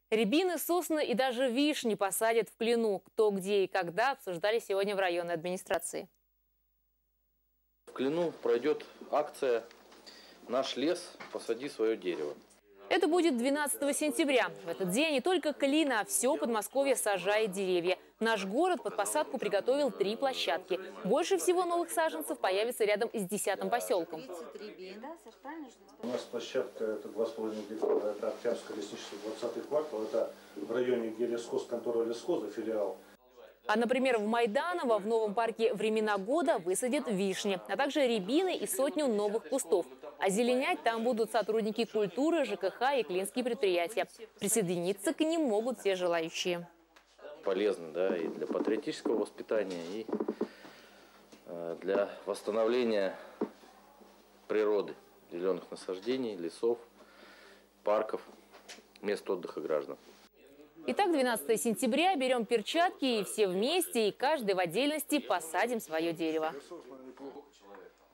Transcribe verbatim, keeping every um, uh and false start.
Рябины, сосны и даже вишни посадят в Клину. Кто, где и когда обсуждали сегодня в районной администрации. В Клину пройдет акция «Наш лес, посади свое дерево». Это будет двенадцатого сентября. В этот день не только Клина, а все Подмосковье сажает деревья. Наш город под посадку приготовил три площадки. Больше всего новых саженцев появится рядом с десятым поселком. У нас площадка это два с половиной гектара, это Октябрьское лесничество, двадцатый квартал, это в районе, где лесхоз, контора лесхоза, филиал. А, например, в Майданово в новом парке «Времена года» высадят вишни, а также рябины и сотню новых кустов. Озеленять там будут сотрудники культуры, ЖКХ и клинские предприятия. Присоединиться к ним могут все желающие. Полезно, да, и для патриотического воспитания, и э, для восстановления природы, зеленых насаждений, лесов, парков, мест отдыха граждан. Итак, двенадцатого сентября берем перчатки и все вместе, и каждый в отдельности посадим свое дерево.